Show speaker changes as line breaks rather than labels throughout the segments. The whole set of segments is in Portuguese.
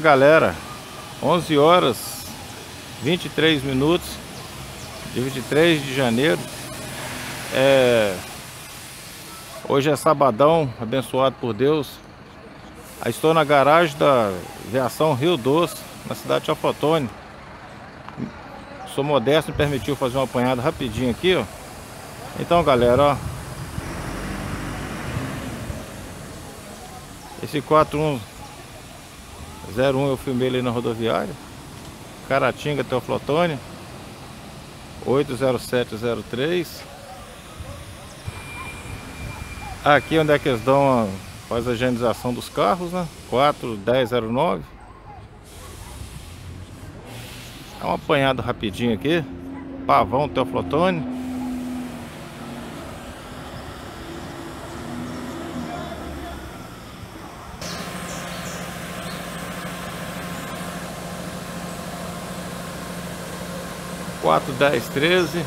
galera, 11 horas 23 minutos de 23 de janeiro. Hoje é sabadão, abençoado por Deus. Estou na garagem da Aviação Rio Doce, na cidade de Teoflotone. Sou modesto, me permitiu fazer um apanhado rapidinho aqui, ó. Então, galera, ó, esse 4101 eu filmei ali na rodoviária Caratinga, Teoflotone, 80703. Aqui onde é que eles faz a higienização dos carros, né? 4109. É um apanhado rapidinho aqui. Pavão, Teoflotone. Quatro, 10, 13.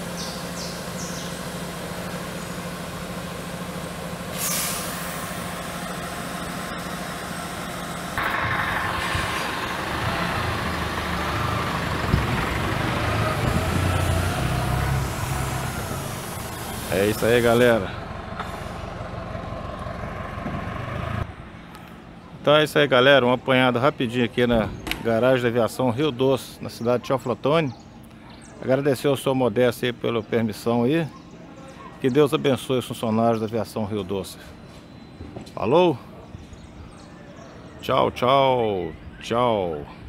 É isso aí, galera. Então é isso aí, galera. Um apanhado rapidinho aqui na garagem da Aviação Rio Doce, na cidade de Teoflotone. Agradecer ao senhor Modesto aí pela permissão aí. Que Deus abençoe os funcionários da Aviação Rio Doce. Falou? Tchau, tchau, tchau.